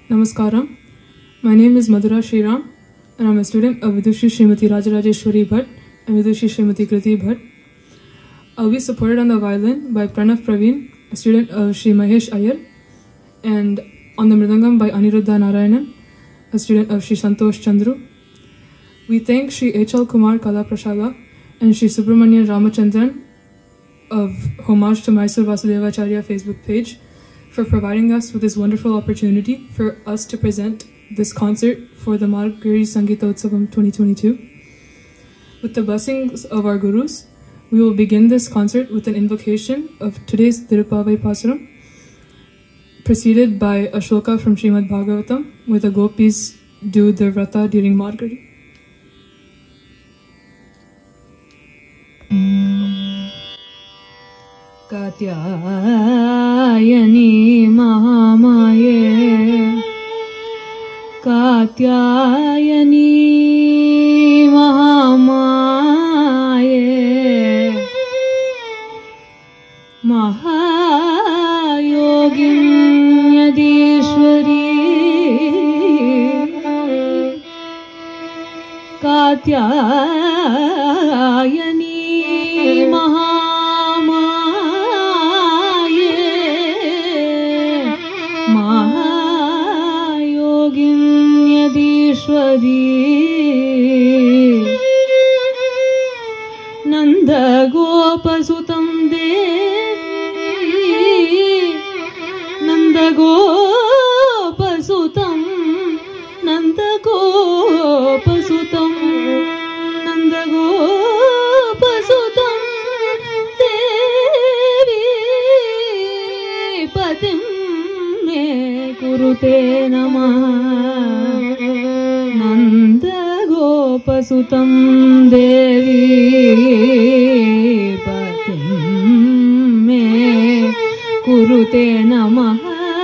Namaskaram. My name is Madhura Shriram and I'm a student of Vidushi Srimati Rajarajeshwari Bhatt and Vidushi Srimati Kriti Bhatt. I'll be supported on the violin by Pranav Praveen, a student of Sri Mahesh Iyer, and on the mridangam by Aniruddha Narayanan, a student of Sri Santosh Chandru. We thank Sri H.L. Kumar Kala Prashala and Sri Subramanian Ramachandran of Homage to Mysore Vasudevacharya Facebook page for providing us with this wonderful opportunity for us to present this concert for the Margazhi Sangeeta Utsavam 2022. With the blessings of our gurus, we will begin this concert with an invocation of today's Tirupavai Pasuram, preceded by a shloka from Srimad Bhagavatam, where the gopis do their vrata during Margazhi. Katyayani Mahamaye, Katyayani Mahamaye, Mahayoginyadishwari, Katyayani Mahamaye, Nanda Gopasutam Devi, Nanda Gopasutam, Nanda Gopasutam, Nanda Gopasutam Devi Patim Me Kurute Namah. Nanda Gopasutam Devi Patim Me Kurute Namah.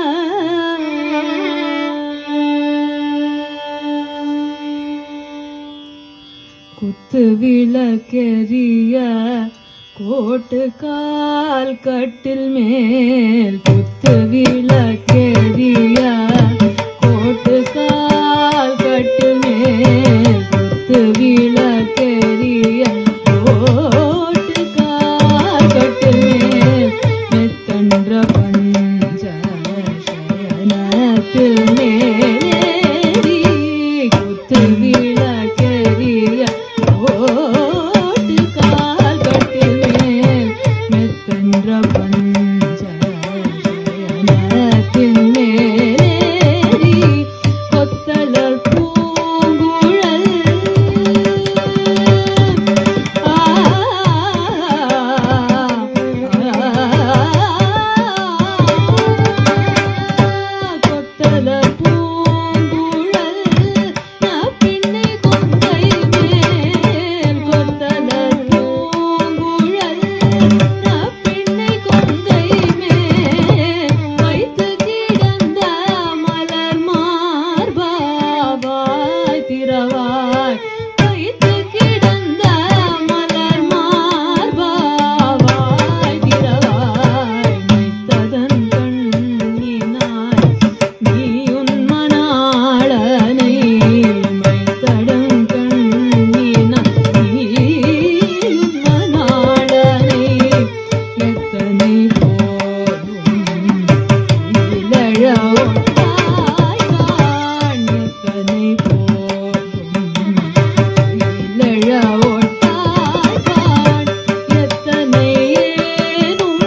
Kuttu vilakeriya Kotu kaal kattil mel, Kuttu vilakeriya Kotu kaal kattil mel, Kuttu vilakeriya Kotu kaal kattil mel, Mettandra pancha shayanathil meli, Kuttu vilakeriya Kotu kaal kattil mel, Mettandra pancha shayanathil meli, Kottalar Poonguழல் Kottalar Poonguழல் Nappinnai கொங்கை மேல், Kottalar Poonguழல் Nappinnai கொங்கை மேல், வைத்து கிடந்த மலர் மார்பாவாய் திரவாய், வைத்து கிடந்த மலர் மார்பாவாய் திரவாய், மைத்ததன் கண்ணினாய் நீயுன் மணாளனை, மைத்தடன் கண்ணினாய் நீயுன் மணாளனை, எத்தனை போதும் இளழ ஒட்டாய் காண், எத்தனை போதும் இளழ ஒட்டாய் காண், எத்தனை ஏனும்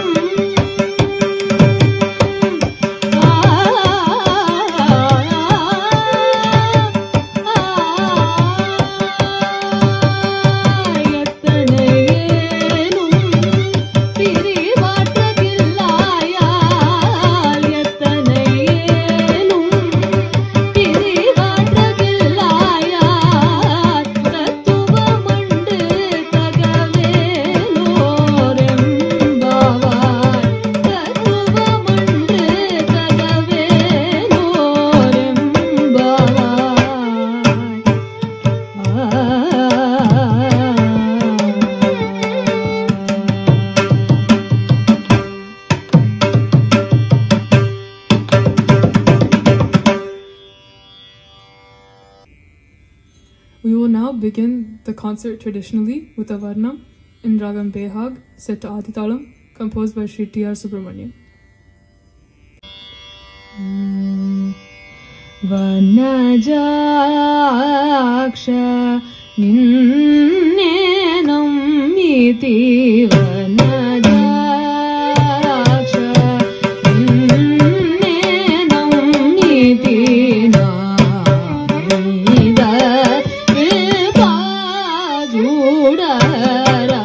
எத்தனை ஏனும் பிரிவாற்றகில்லாயால், எத்தனை We will now begin the concert traditionally with a Varnam in Ragam Behag set to Aditalam, composed by Sri T.R. Subramanian. Vanajaksha Ninnenam Iti Vanajaksha Ninnenam Iti Namida Vipajudara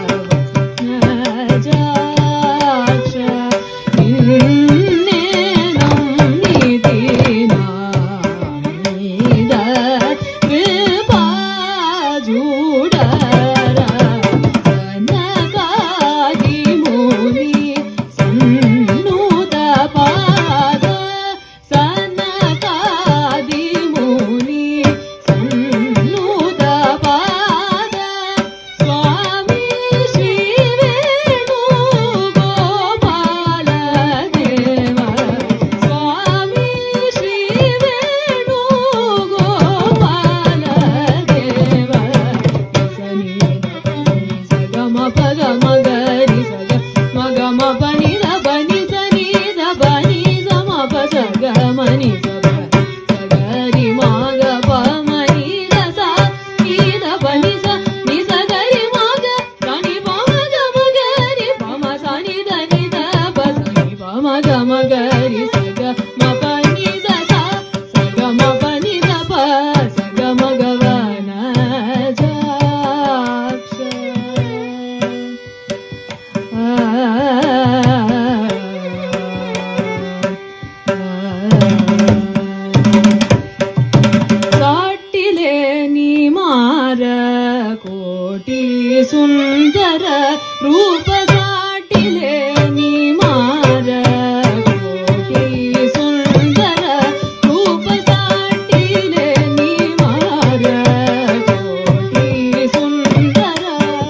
Vanajaksha Ninnenam Iti Namida Vipajudara Sanakadi Muni Sannuta Pada Sanakadi Muni Sannuta Pada Swami Shri Venu Gopala Deva Swami Shri Venu Gopala Deva Sani Sagama Pagama Gari Saga Magama Pani Da Bani Sani Da Bani Sama Pasagamani Saba Sagari Maga Pamani Da Sa Ni Da Bani Sa Ni Sagari Maga Sani Pamaga Magari Pama Sani Da Ni Da Basani Pamaga Magari Saga Mapani Da Sa Saga Mapani Da Pa Saga Magavana Jaksha ಸಾಟಿಲೆ ನೀಮಾರ ಕೋಟಿ ಸುಂದರ ರೂಪ ಸಾಟಿಲೆ ನೀಮಾರ ಕೋಟಿ ಸುಂದರ ರೂಪ ಸಾಟಿಲೆ ನೀಮಾರ ಕೋಟಿ ಸುಂದರ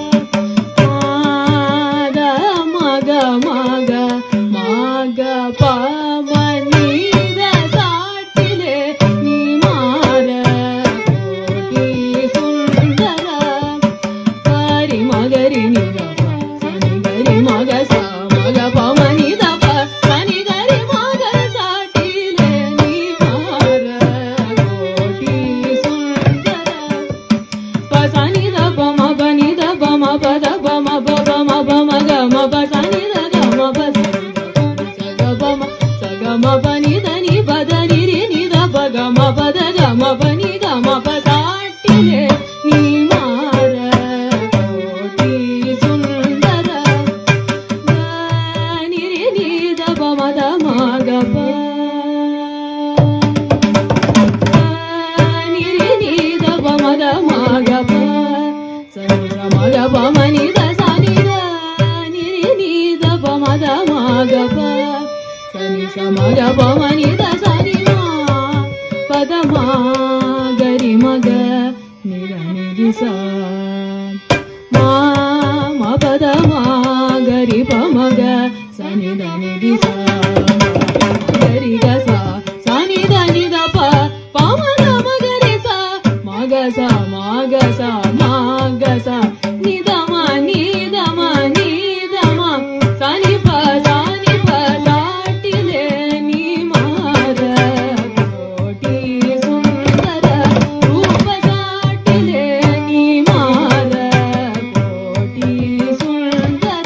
ಮಗ ಮಗ ಮಗ ಪಮನಿದ ಸಾಟಿಲೆ ನೀಮಾರ ಕೋಟಿ ಸುಂದರ ಹರಿ ಮಗರಿ ನಿಗ ಸನಿ ಗರಿ ಮಗ ಸ ಮಗ ಪಮನಿದ ಪ ಸನಿ ಗರಿ ಮಗ ಸಾಟಿಲೆ ನೀಮಾರ ಕೋಟಿ ಸುಂದರ ಪಸನಿ ದ ಪಮ ಬನಿ ದ ಪಮ ಪದ ಪಮ ಪಮ ಪಮ ಗ ಮ ಪ ಸನಿ ದ ಗ ಮ ಪ ಸ ಗ ಪಮ ಸ ಗ ಮ ಪ ನಿ ದ ನಿ ಪದ ನಿ ರಿ ನಿ ದ ಪ ಗ ಮ ಪದ ಗ ಮ ಪ ನಿ ಗ ಮ ಪ ಸಾಟಿಲೆ ನೀಮಾರ ಕೋಟಿ ಸುಂದರ ನಿ ರಿ ನಿ ದ ಪ ಮ ದ ಮ ಗ ಪ ನಿ ರಿ ನಿ ದ ಪ ಮ ದ ಮ ಗ ಪ ಸ ಗ ಮ ಗ ಪ ಮ ನಿ ದ ಸ ನಿ ದ ನಿ ರಿ ನಿ ದ ಪ ಮ ದ ಮ ಗ ಪ ಸ ನಿ ಸ ಮ ಗ ಪ ಮ ನಿ ದ ಸ ನಿ ಮ ಪದ ಮ ಗರಿ ಮಗ ನಿ ರ ನಿ ರಿ ಸ ಮ ಮ ಪದ ಮ ಗರಿ ಪ ಮ ಗ ಸ ನಿ ದ ನಿ ರಿ ಸ ಗರಿ ಗ ಸ ಸ ನಿ ದ ನಿ ದ ಪ ಪ ಮ ಗ ಮ ಗರಿ ಸ ಮ ಗ ಸ ಮ ಗ ಸ ಮ ಗ ಸ ನಿ ದ ಮ ನಿ ದ ಮ ನಿ ದ ಮ ಸ ನಿ ಪ ಸಾಟಿಲೆ ನೀಮಾರ ಕೋಟಿ ಸುಂದರ ರೂಪ ಸಾಟಿಲೆ ನೀಮಾರ ಕೋಟಿ ಸುಂದರ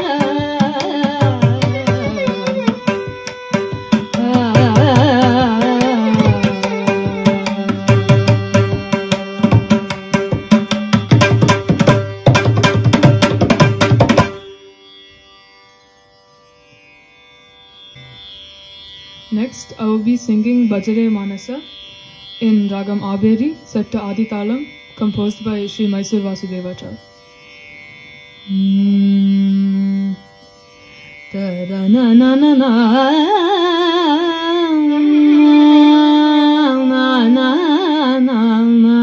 Next, I will be singing Bajare Manasa in Ragam Aberi set to Aditalam, composed by Sri Mysore Vasudevacharya. Ta-da na na na na na na na na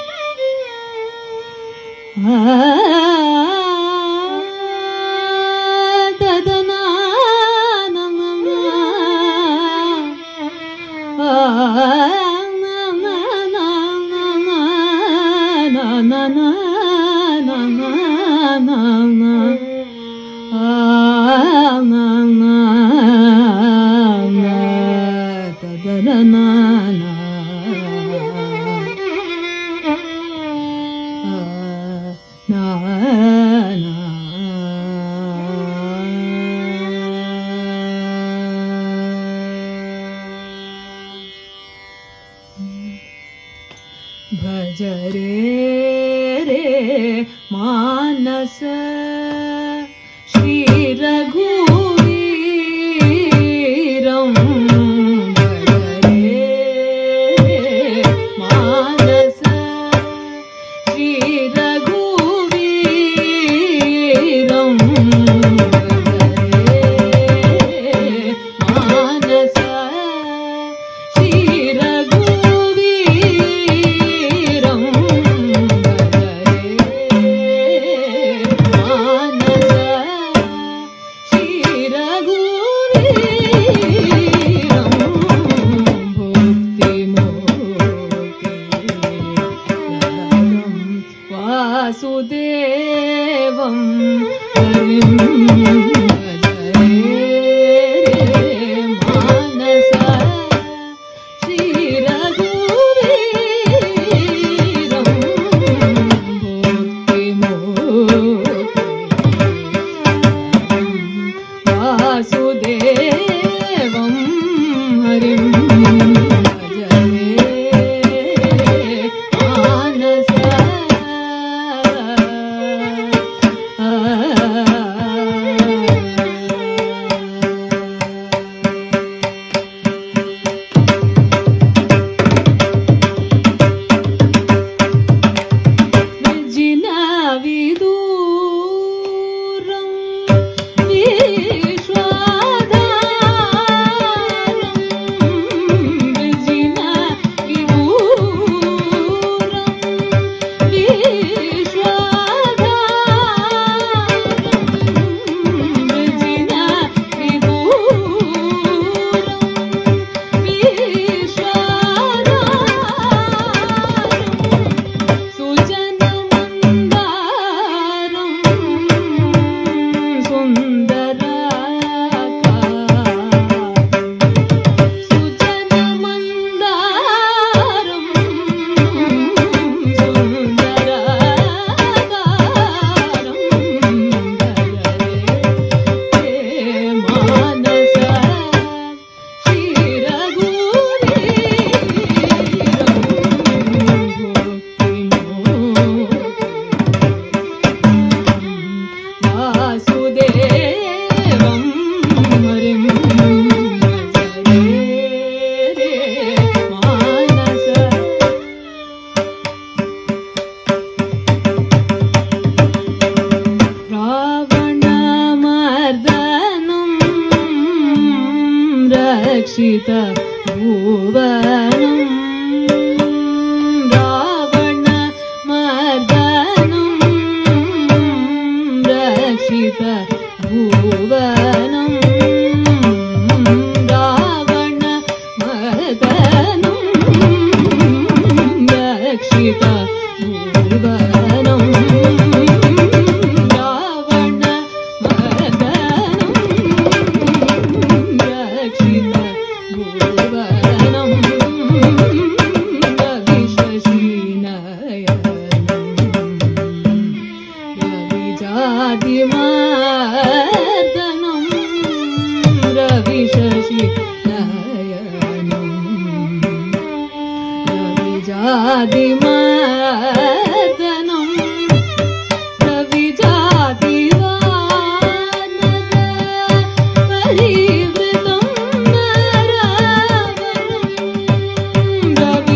ta-da na na na na na na na na भज रे रे मानस श्री रघुवीरं भज रे मानस श्री रघुवीरं भज रे मानस श्री वासुदेवं हरिं भज रे मानस श्री रघुवीरं भक्तिमोक्तिं वासुदेवं हरिं भज रे मानस रक्षित भुवनं रावण मर्दनं रक्षित भुवनं रावण मर्दनं रक्षित भुवनं रावण मर्दनं रक्षित भुवनं रविजातिमर्दनं रविशशिनयनं रविजातिमर्दनं रविजातिवानर परिवृतं नरावरं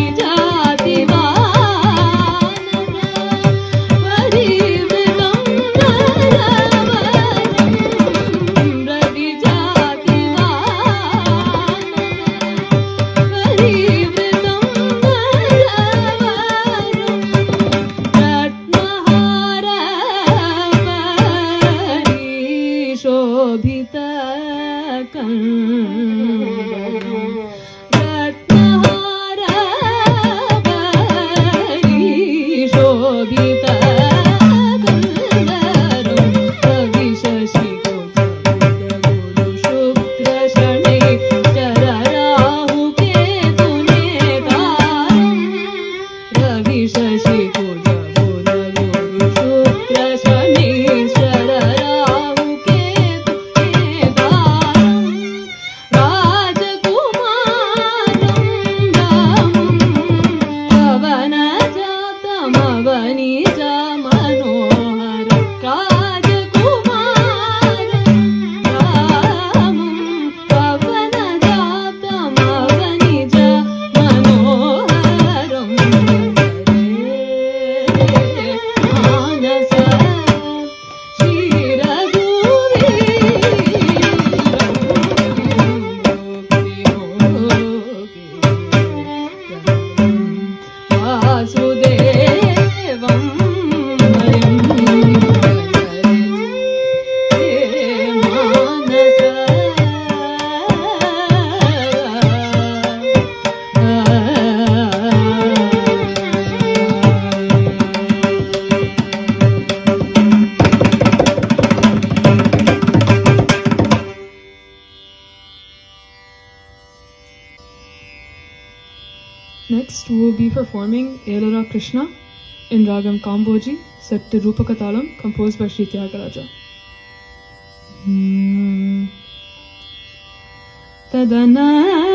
रविजातिवानर परिवृतं नरावरं रविजातिवानर परिवृतं नरावरं Next, we will be performing Elara Krishna in Ragam Kamboji, set to Rupaka Talam, composed by Sri Tyagaraja. Tadana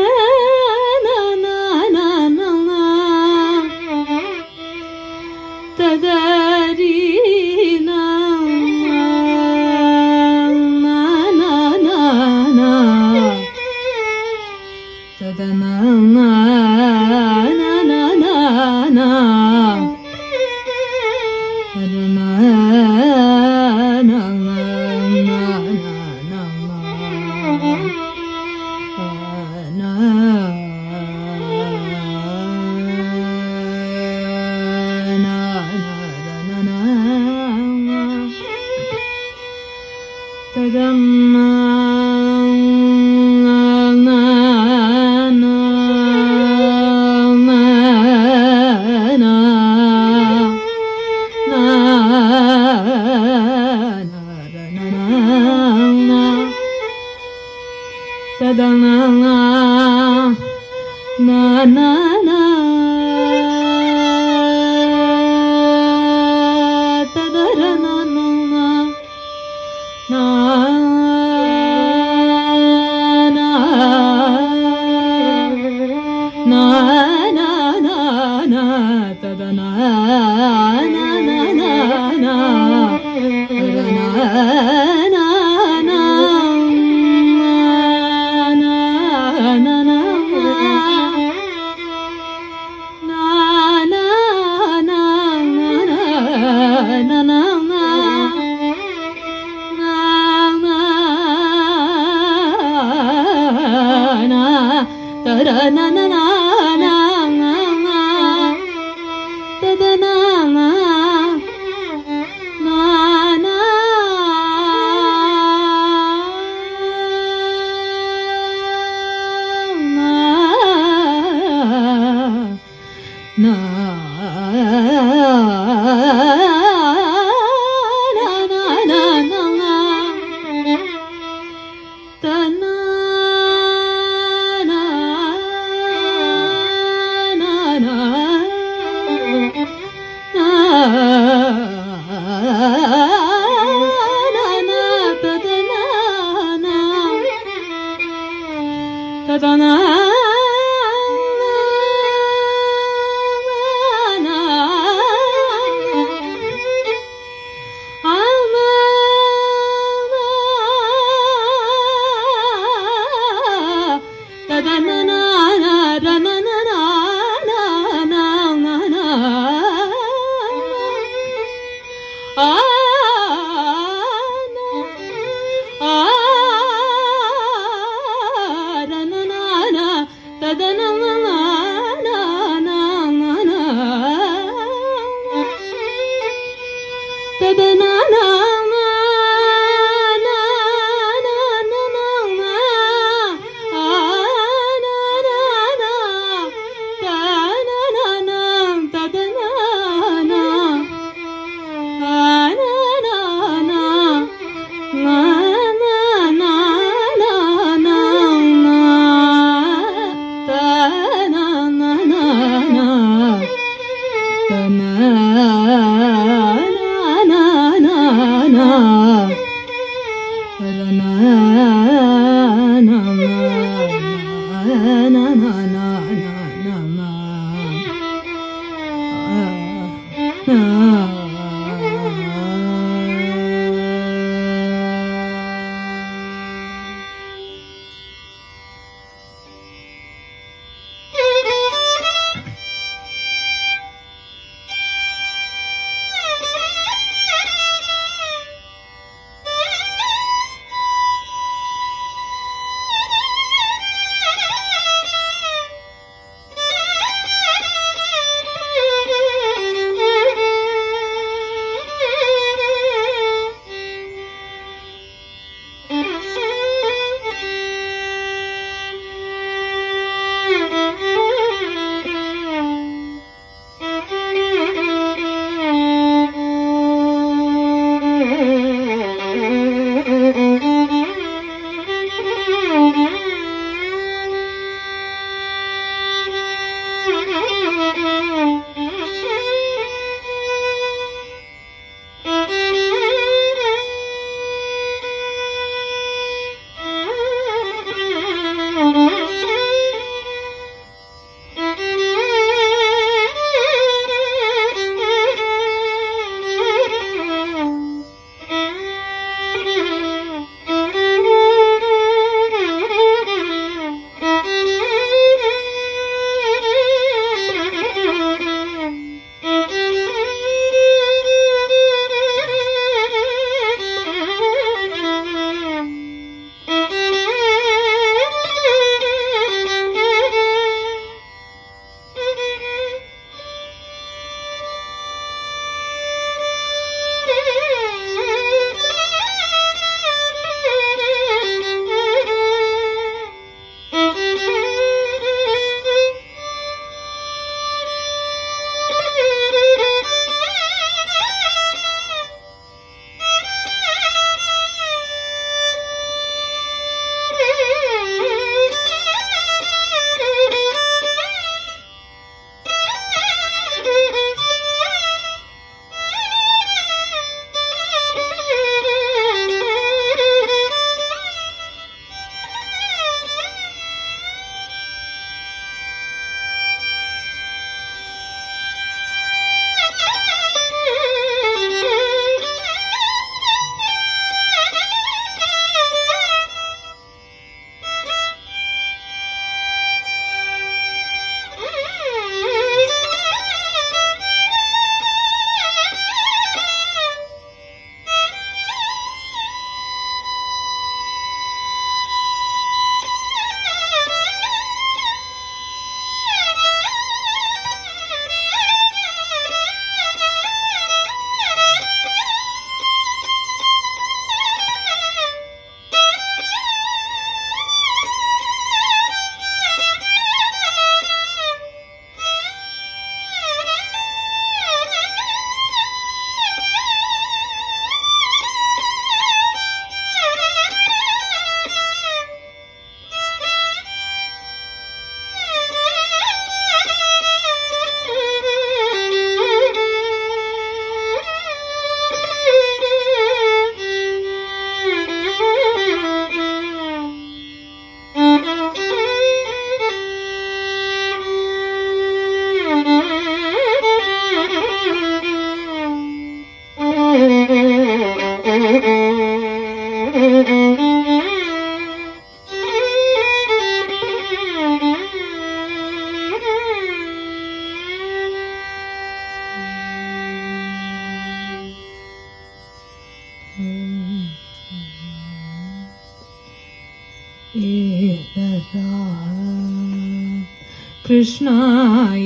Krishna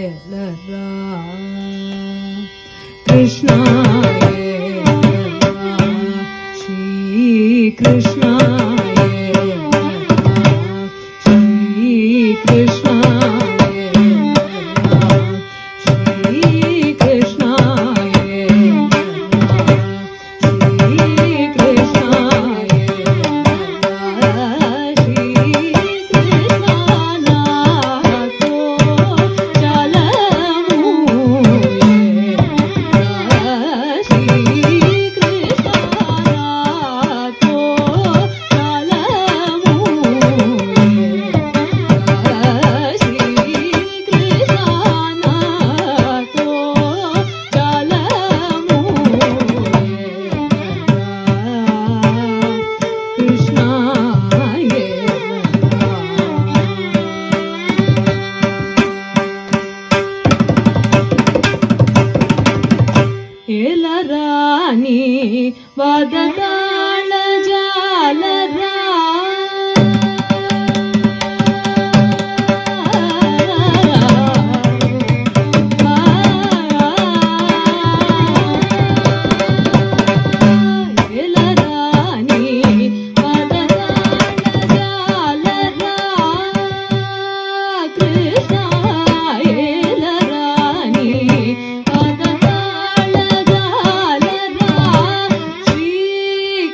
Krishna Shri Krishna Shri Krishna Shri Krishna Vadadala Jalara Krishna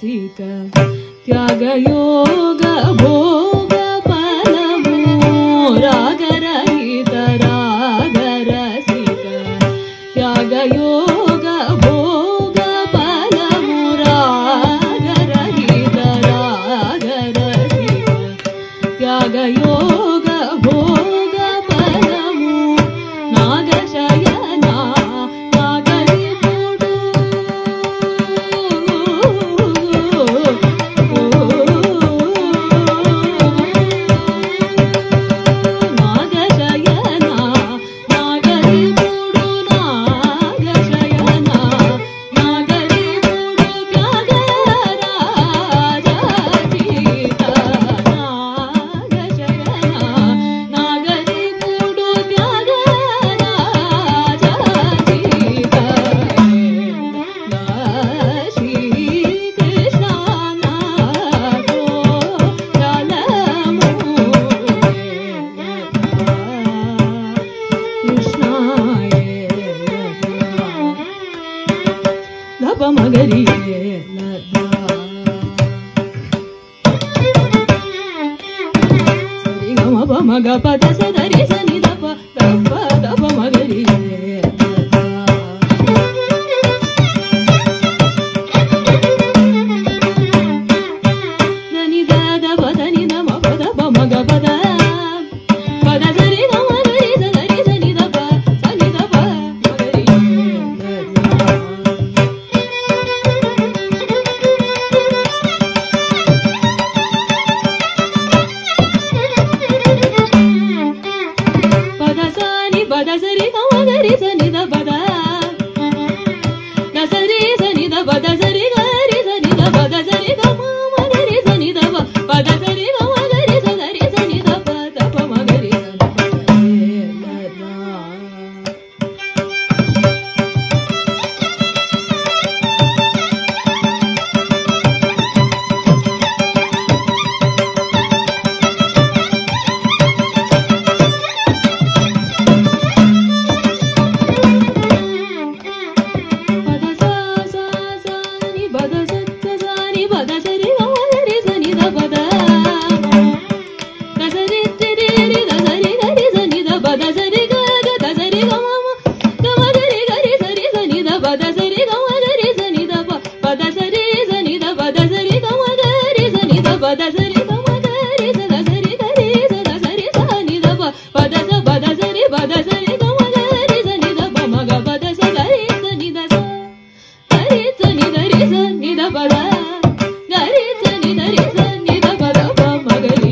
रसिक त्याग योग भोग फलमु राग रहित राग रसिक त्याग योग भोग फलमु राग रहित राग रसिक त्याग योग भोग फलमु नाग शयना नागरिपुडु नाग शयना नागरिपुडु नाग शयना नागरिपुडु त्यागराजातीत नाग शयना नागरिपुडु त्यागराजातीत श्री कृष्ण नागो जलमु कृष्णाय लप मगरी सरि गम प मग पद स धरि स नि द प मगरी దని ద ద प द नि द म प द प मग पद पद सरि ग मगरी स धरि स नि द प मगरी पद सनि पद सरि ग मगरी स नि द पद द सरि स नि द पद सरि ग रि स नि द पद सरि ग म मगरी स नि द प पद सरि ग मगरी स धरि स नि द प मगरी स पद सा सा सा नि पद सत्त सा नि पद सरि ग मगरी स नि द पद द सरि ति रि रि द सरि ग रि स नि द पद सरि ग ग द सरि ग म ग मगरी ग रि स नि द पद सरि ग मगरी स नि द प पद सरि स नि द पद सरि ग मगरी स नि द पद सरि ग मगरी स द सरि ग रि स द सरि स नि द प पद सरि ग मगरी स नि द प मग पद स ग रि स नि द स गरि स नि द रि स नि द पद गरि स नि द रि स नि द पद प मगरी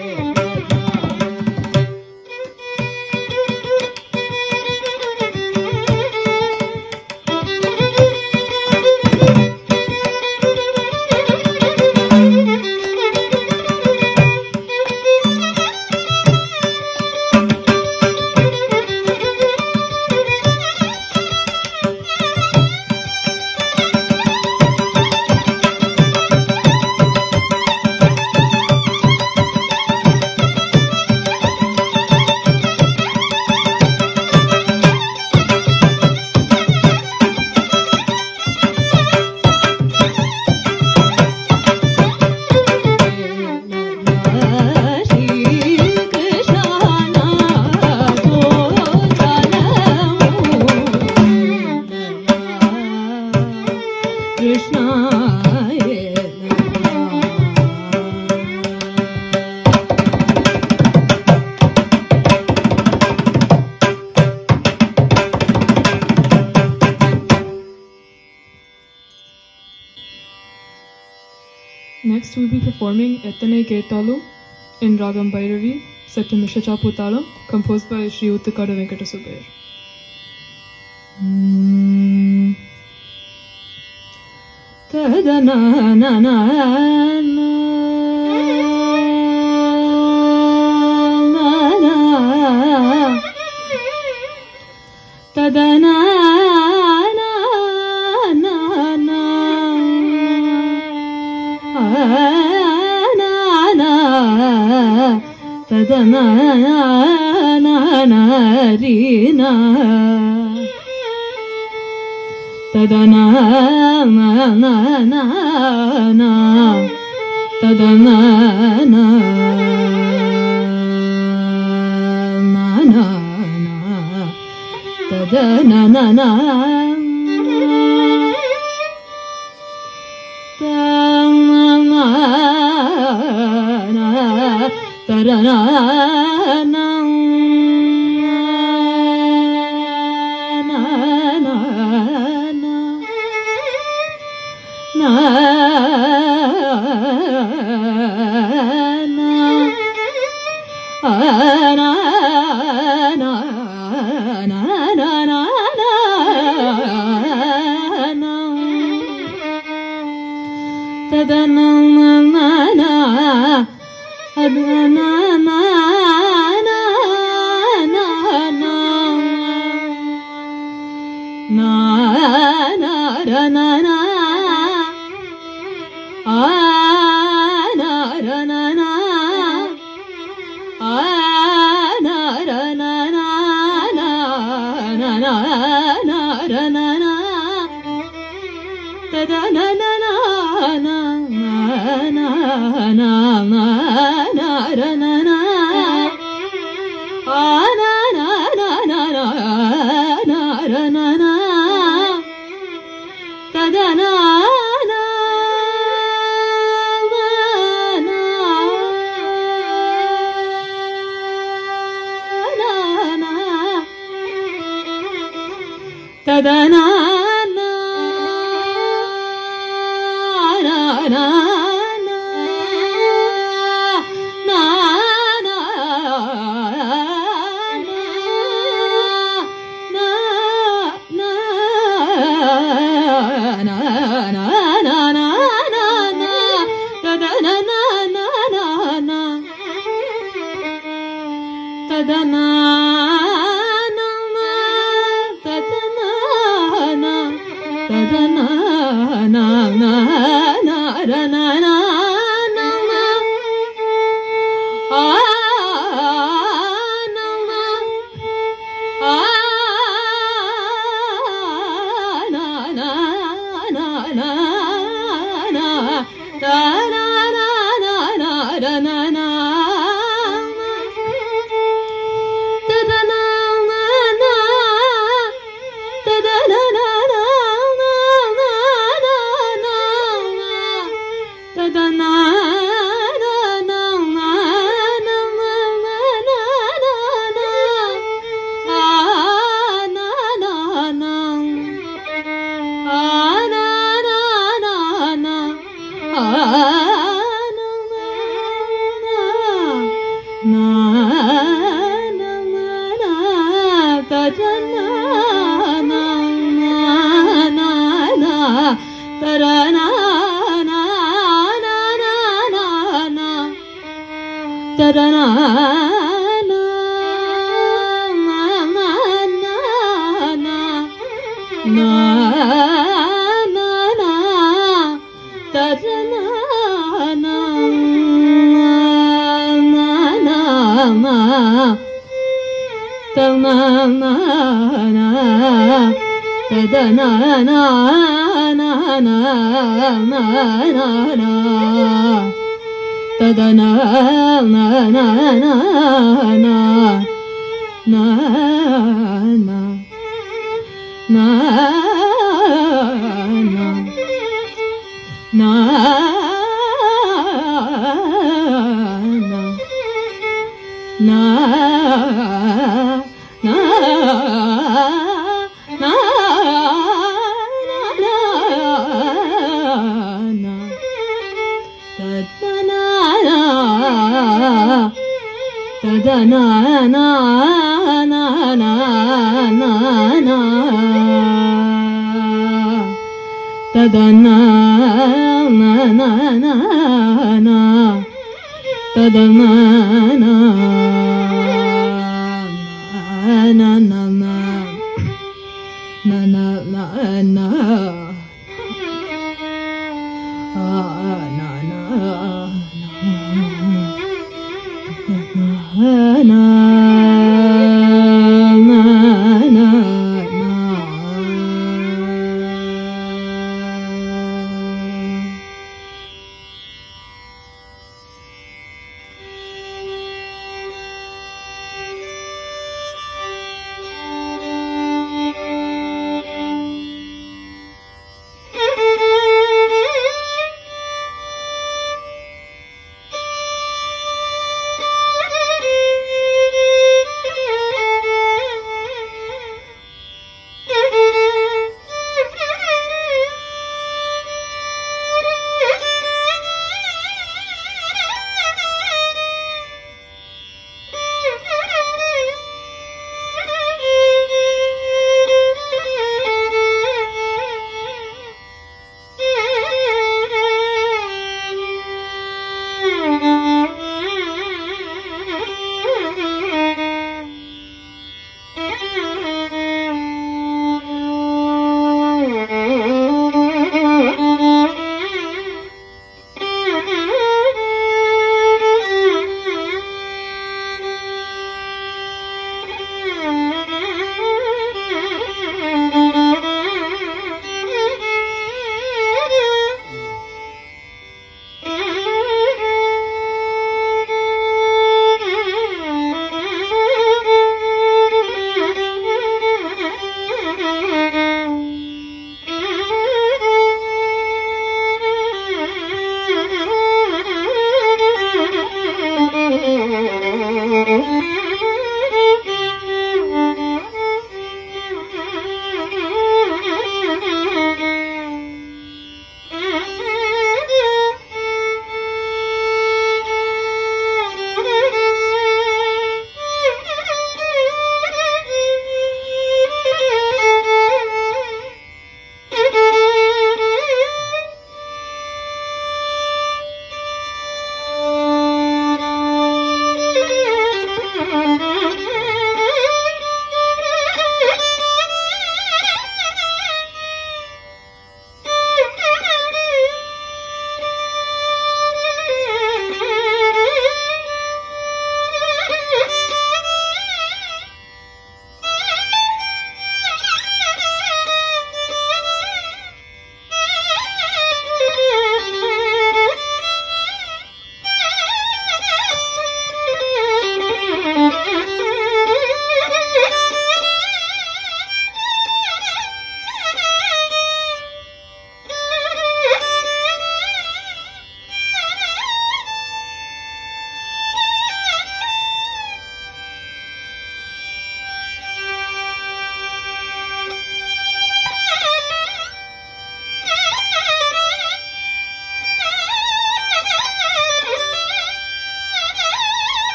Next, we'll be performing Ettane Ketalu in Ragam Bhairavi, set to Mishachapu Talam, composed by Sri Uttakada Venkata Subbaiah. Tadana na na na tadana na na na na na tadana na na ri na tadana na na na na tadana na na na na tadana na na tadana na tadana na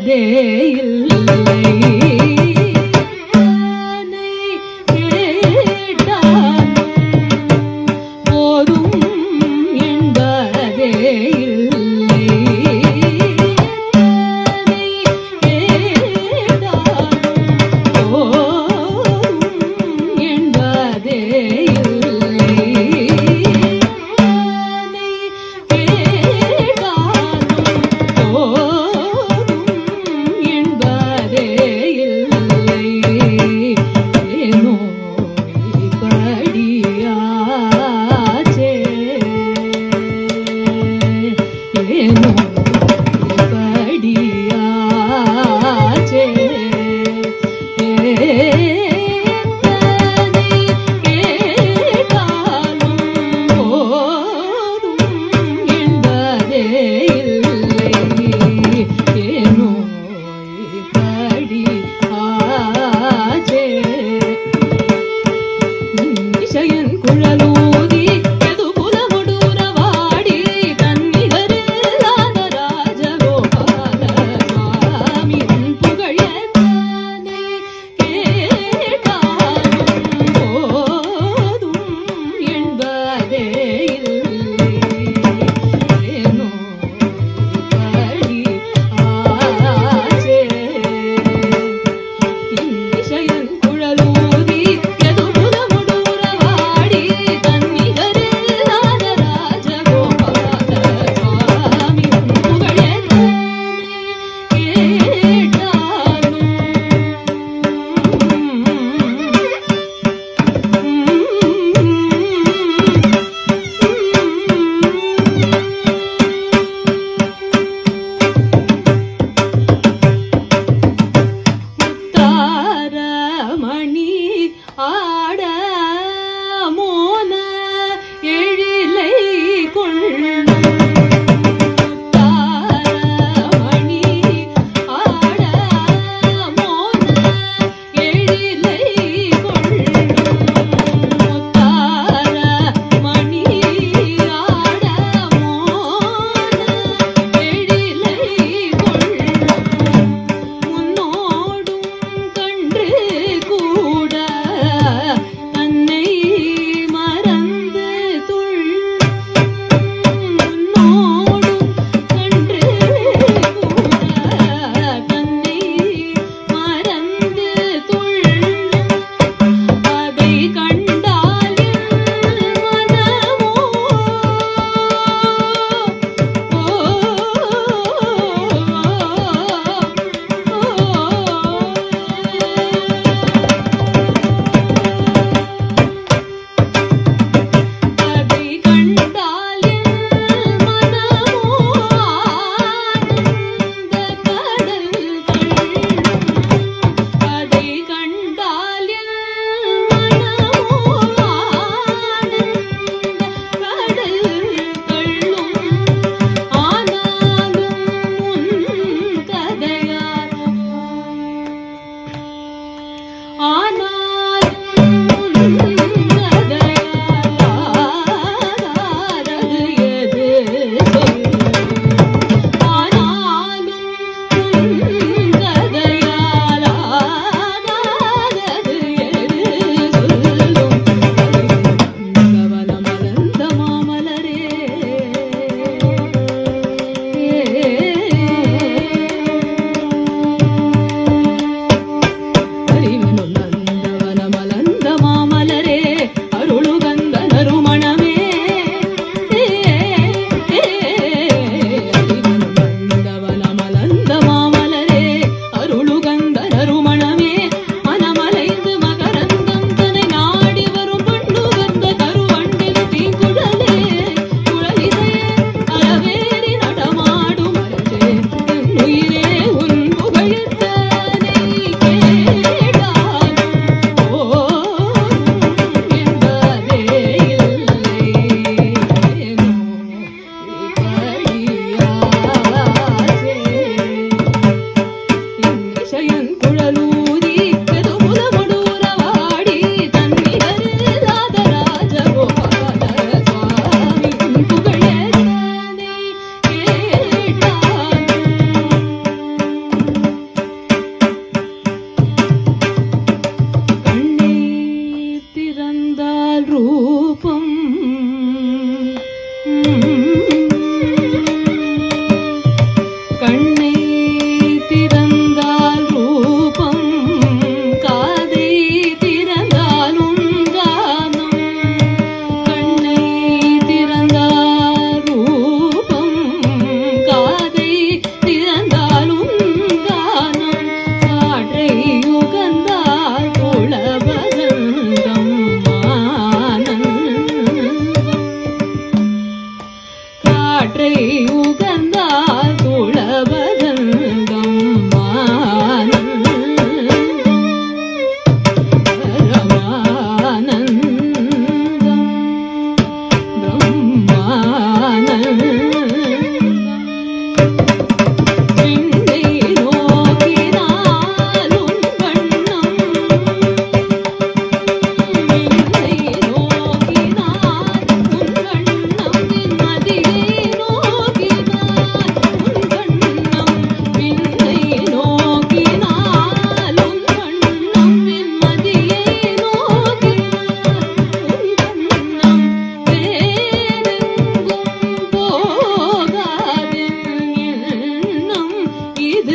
என்பதே இல்லை போதும் என்பதே இல்லை போதும் என்பதே இல்லை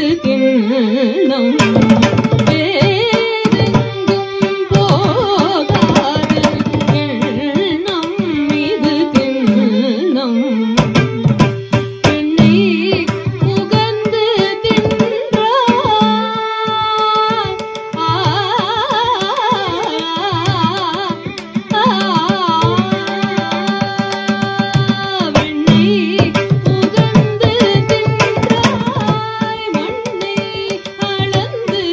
திண்ணம் வேறெங்கும் போகாது எண்ணம் இது திண்ணம் பெண்ணை புகந்து தின்றாய் வெண்ணை புகந்து தின்றாய் மண்ணை அளந்து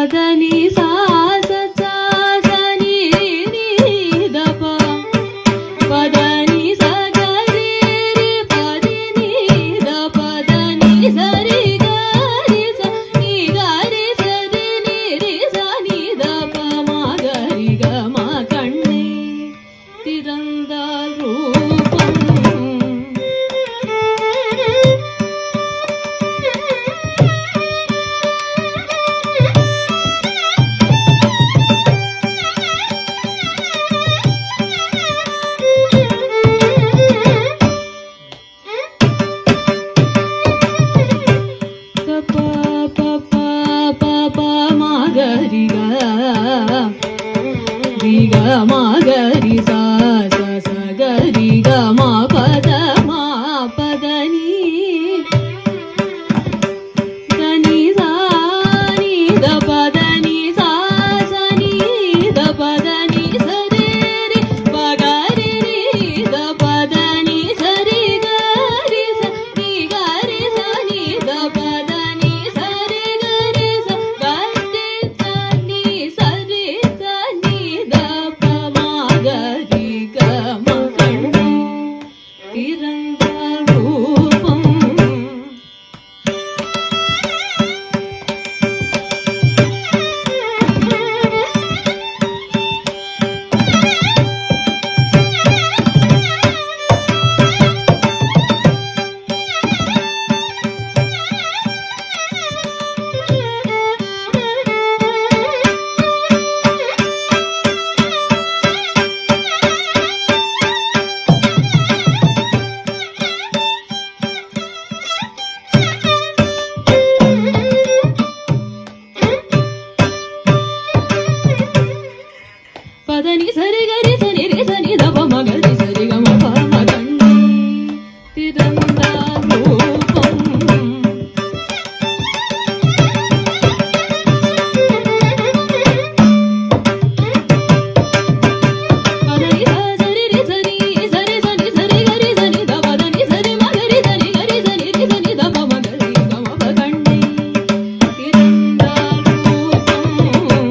ni sa sa sa sa ni ni da pa pa da ni sa ga ri ri pa ri ni da pa da ni sa ri ga ri sa ni ga ri sa ri sa ni da pa ma ga ri ga ma kanne tirandal roopam ma ga ri sa sa sa ga ri ga ma pa da ni sa ni da pa da ni sa sa ni da pa da ni sa re ri pa ga ri ri da pa da ni sa ri ga ri sa ni ga ri sa ni da pa da ni sa re ga ri sa ga ri sa ni sa ri sa ni da pa ma ga ri ga ma kanne tirandal roopam padani sari gari sani re sani da pa ma ga ri sari ga ma pa ma kanne tirandal roopam padani sari re sani sari sani sari gari sani da padani sari ma ga ri sani gari sani re sani da pa ma ga ri ga ma pa kanne tirandal roopam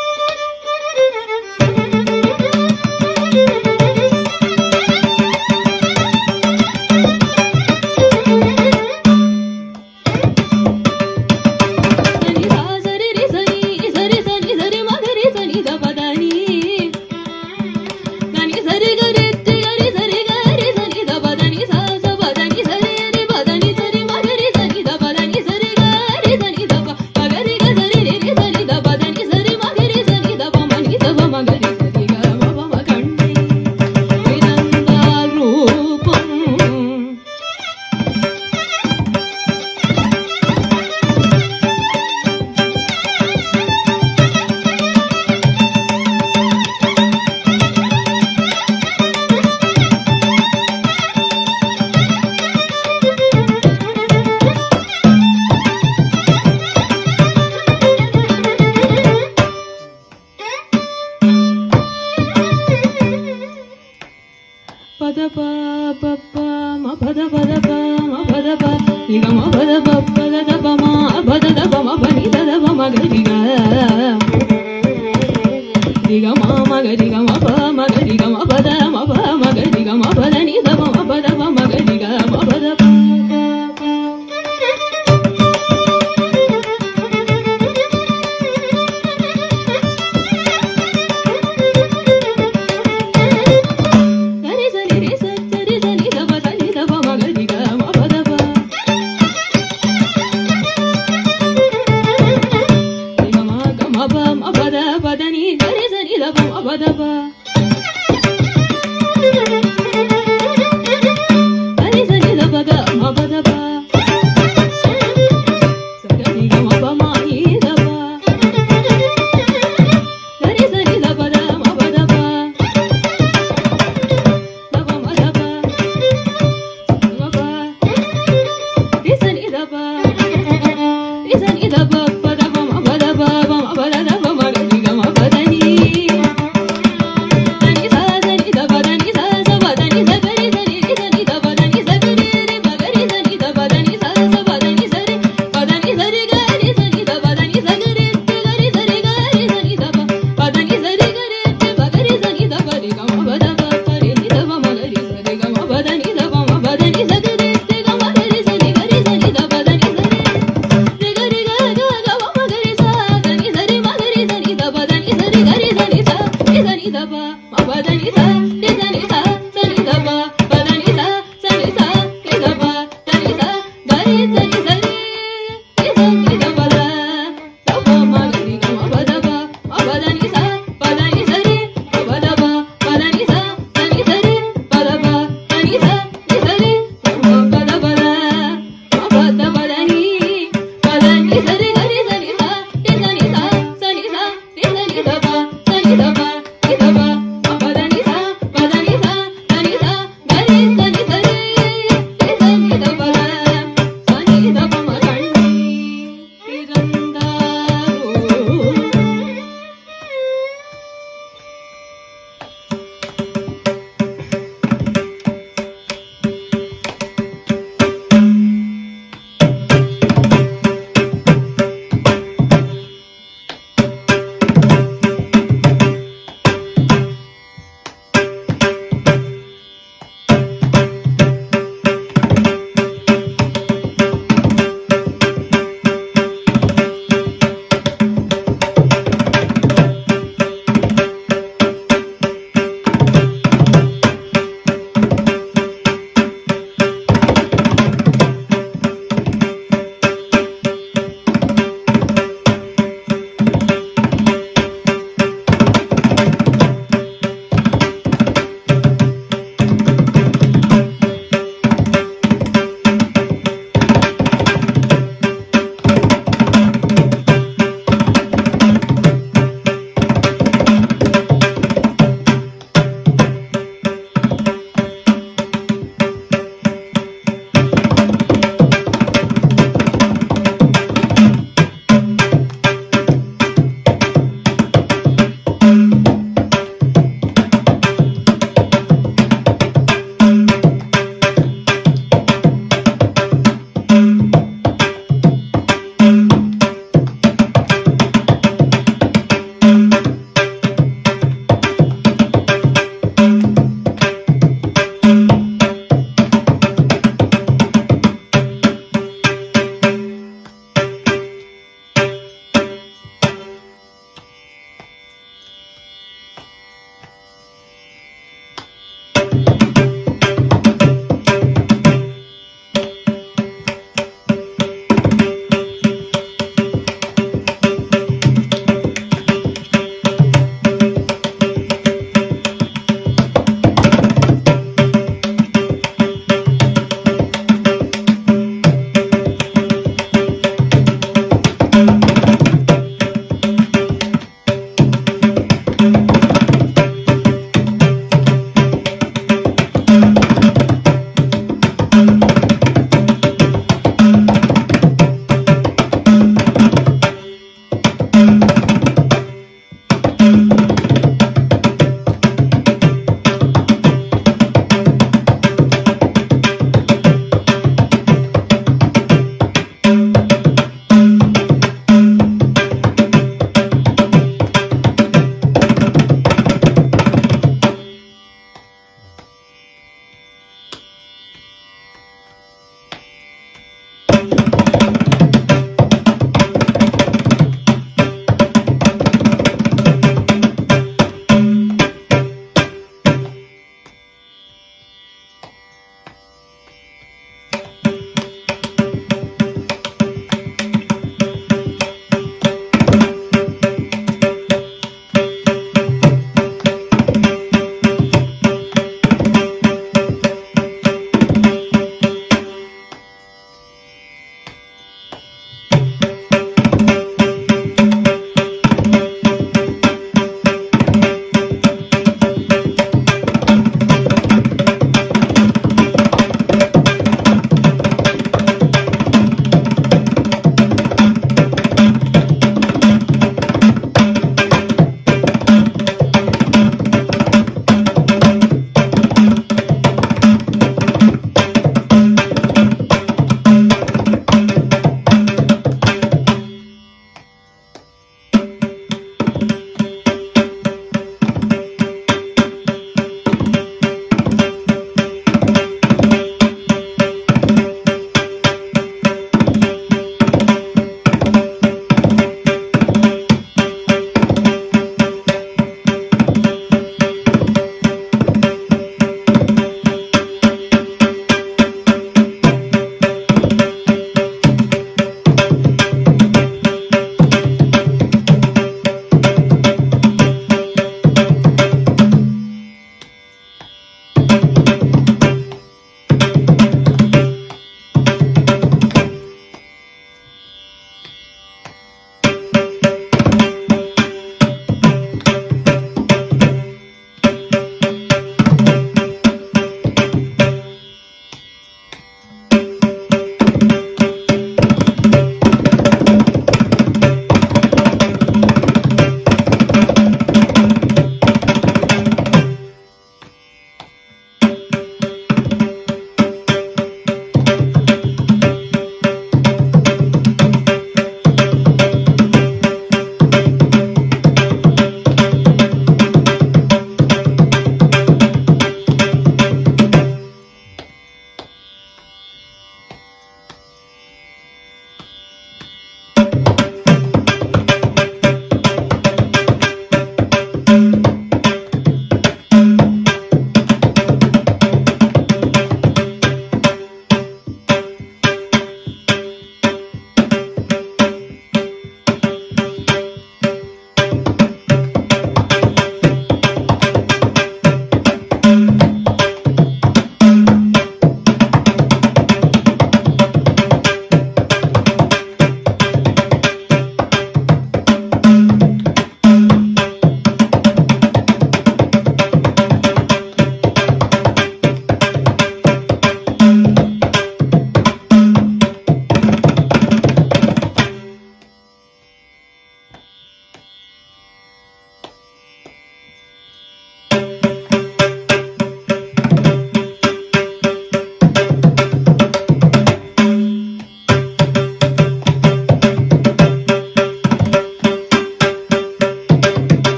pada pa pa pa ma pada pa ma pada pa li ga ma pada pa pada da pa ma pada da pa ma pa ni da pa ma ga ri ga ma ga ri ga ma pa ma ga ri ga ma pada ma pa ma ga ri ga ma pada ni da pa ma pada pa ma ga ri ga ma pada pa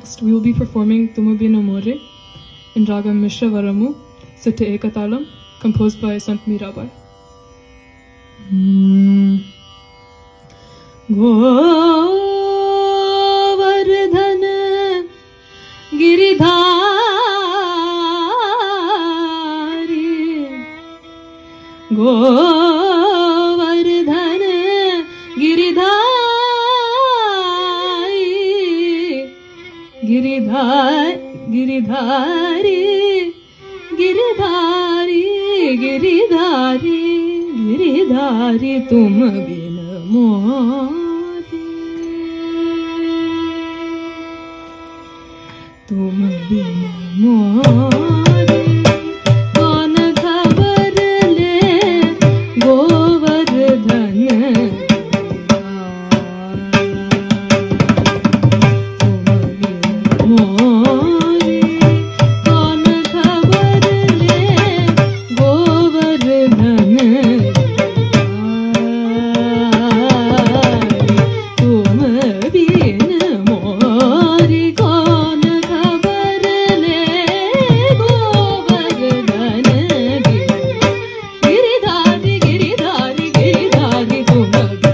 Next, we will be performing Tumabina More in Raga Mishra Varamu, set to Ekatalam, composed by Sant Mirabai. Govardhan Giridhari Govardhan Giridhari Giridhari Giridhari Giridhari Giridhari tum bin मोरे तुम बिन मोरे कौन खबर ले गोवर्धन तुम बिन मोरे कौन खबर ले गोवर्धन गिरिधारी गिरिधारी गिरिधारी तुम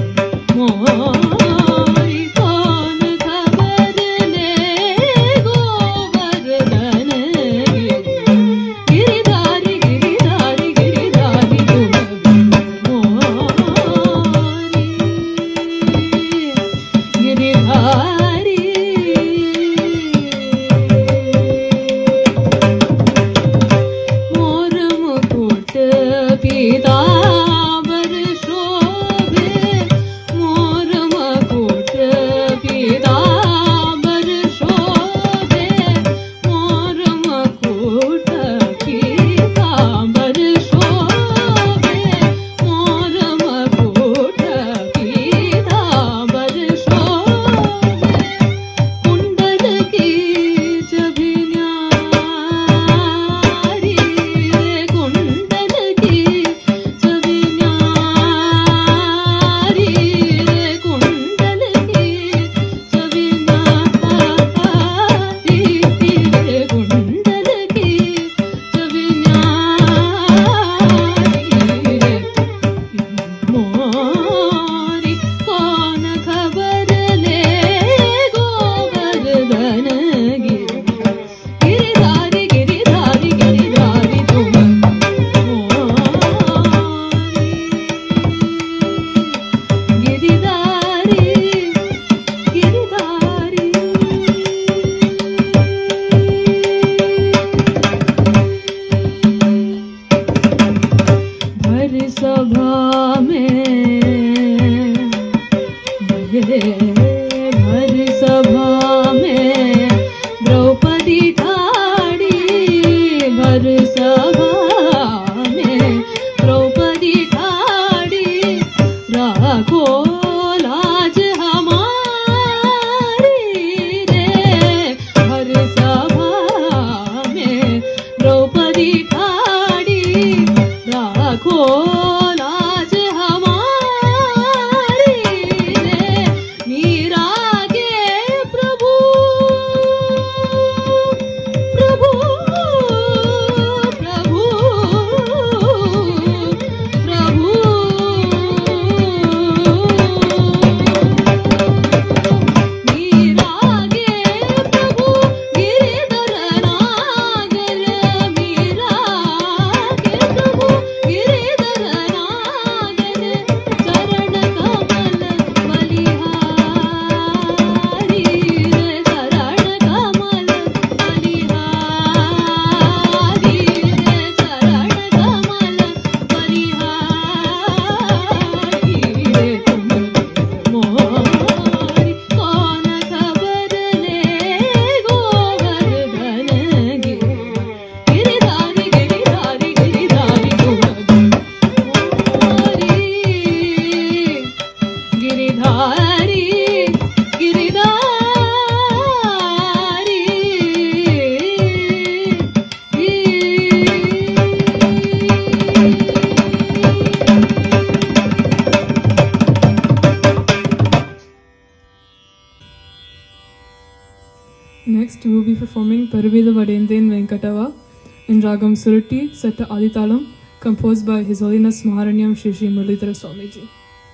Next, we will be performing Paruveda Vadendhen Venkatava in Ragam Surutti, set to Aditalam, composed by His Holiness Maharanyam Shri Shri Muralidhara Swamiji.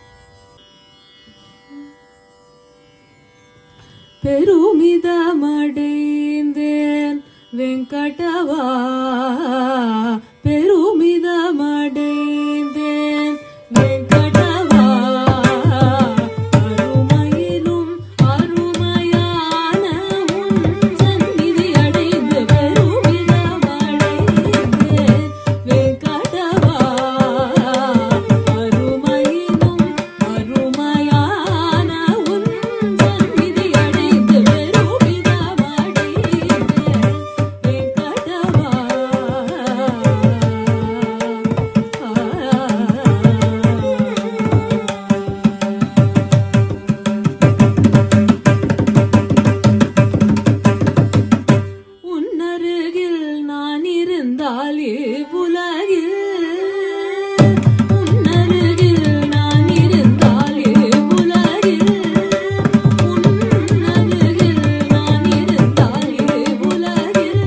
Perumida Madendhen Venkatava, Perumida Madendhen Venkatava, Arumayilum Arumayana Sannidhi Adeindhu Perumida Madendhen Venkatava, Arumayilum Arumayana Sannidhi Adeindhu Perumida Madendhen Venkatava. உன்னருகில் நான் இருந்தால் இவ்வுலகில் உன்னருகில் நான் இருந்தால் இவ்வுலகில் உன்னருகில் நான் இருந்தால் இவ்வுலகில்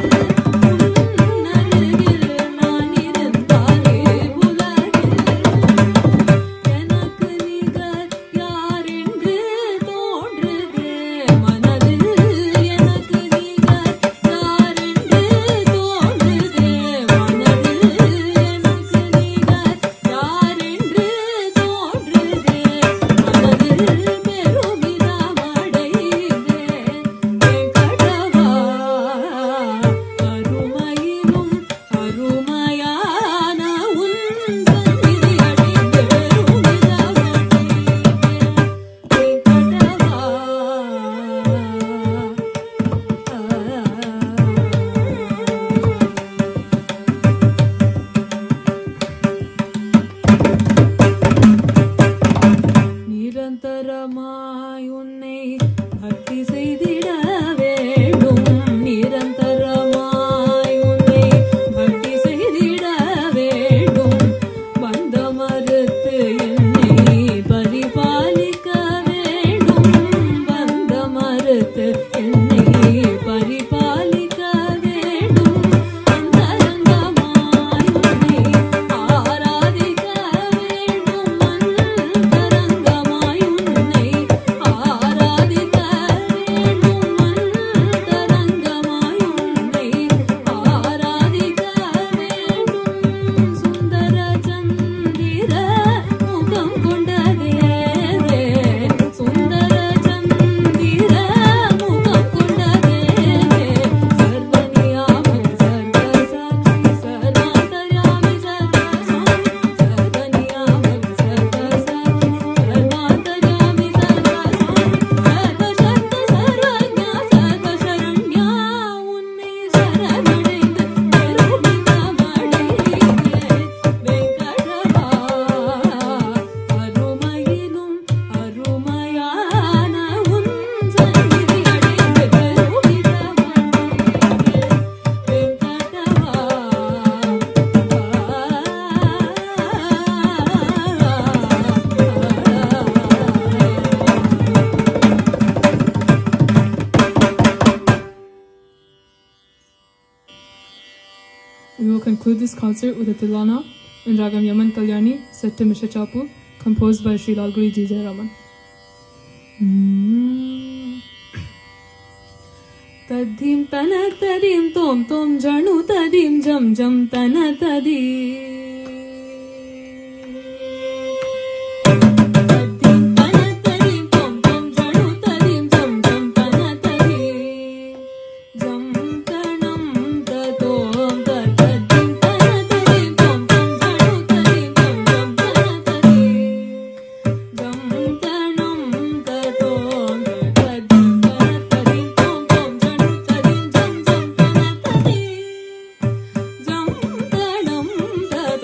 உன்னருகில் நான் இருந்தால் இவ்வுலகில் எனக்கு நிகர் யாரென்று தோன்றுதே மனதில் எனக்கு நிகர் யாரென்று தோன்றுதே மனதில் எனக்கு நிகர் யாரென்று தோன்றுதே மனதில் பெருமிதா மடைந்தே வெங்கடவா அருமையிலும் அருமையான உன் சந்நிதி அடைந்து பெருமிதா மடைந்தே வெங்கடவா. நிரந்தரமாய் உன்னை பக்தி செய்திட வேண்டும் நிரந்தரமாய் உன்னை பக்தி செய்திட வேண்டும் பந்த மறுத்து என்னை பரிபாலிக்க வேண்டும் பந்த மறுத்து என்னை பரிபாலிக்க வேண்டும் அந்தரங்கமாய் உன்னை ஆராதிக்க வேண்டும் அந்தரங்கமாய் உன்னை ஆராதிக்க வேண்டும் அந்தரங்கமாய் உன்னை ஆராதிக்க வேண்டும் சுந்தர சந்திர முகம் கொண்ட தேவே சுந்தர சந்திர முகம் கொண்ட தேவே சர்வநியாமம் சர்வசாட்சி சர்வாந்தர்யாமி சர்வஸ்வாமி சர்வநியாமம் சர்வசாட்சி சர்வாந்தர்யாமி சர்வஸ்வாமி சர்வசக்த சர்வஜா சர்வசரண்யா உன்னை சரணடைந்து பெருமிதா மடைந்தே வெங்கடவா அருமையிலும் அருமையான உன் சந்நிதி அடைந்து பெருமிதா மடைந்தே We will conclude this concert with a Tilana in Ragam Yaman Kalyani, set to Mishra Chapu, composed by Sri Lalguri G. Jayaraman. Tadim tana tadim tom tom janu tadim jam jam tana tadim tadim tana tadim tom tom janu tadim jam jam tana tadim jam tanam tatom tadim tana tadim tom tom janu tadim jam jam tana tadim jam tanam tatom tadim tana tadim tom tom janu tadim jam jam tana tadim jam tanam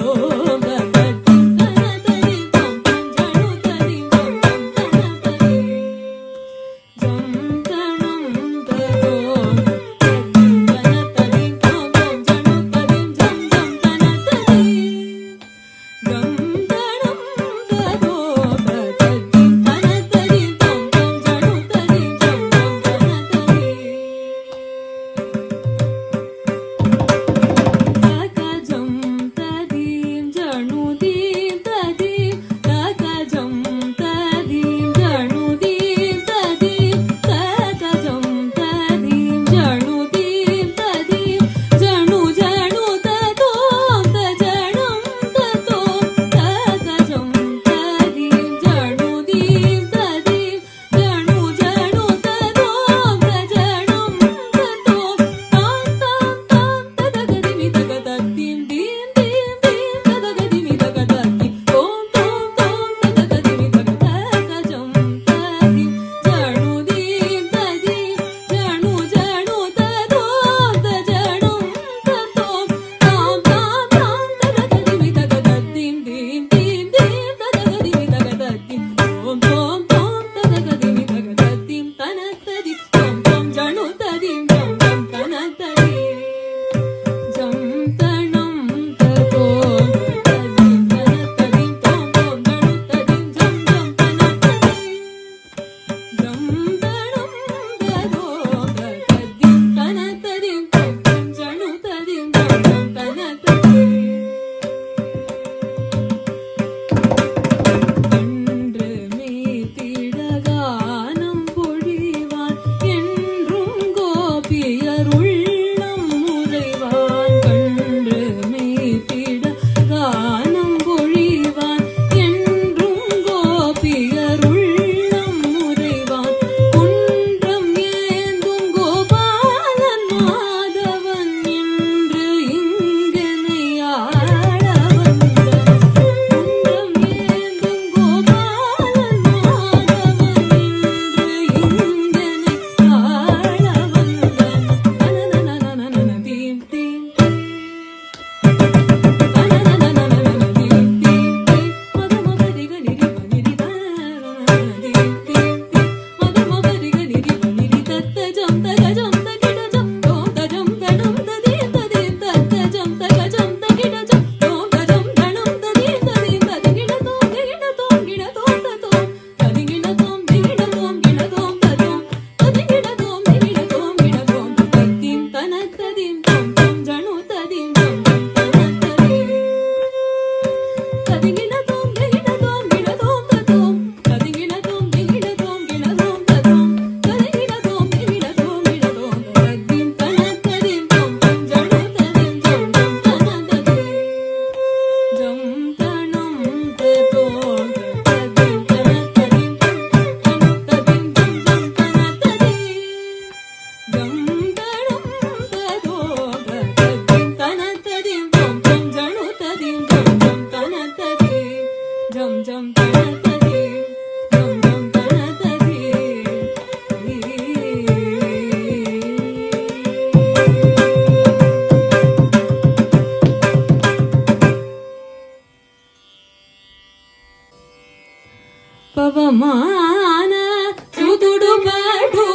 పవమాన సుతుడు పాఠు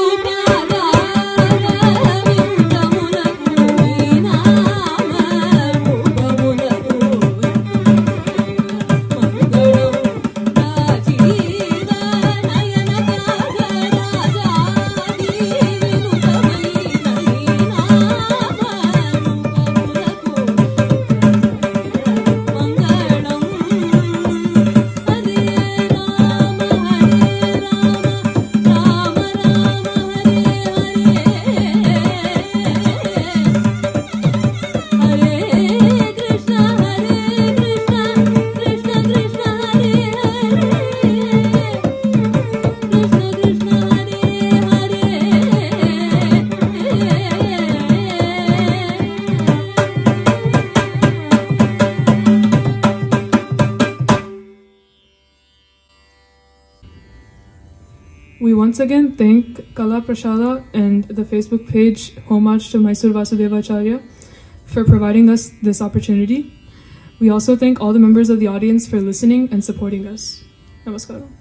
We once again thank Kala Prashala and the Facebook page Homage to Mysore Vasudevacharya for providing us this opportunity. We also thank all the members of the audience for listening and supporting us. Namaskaram.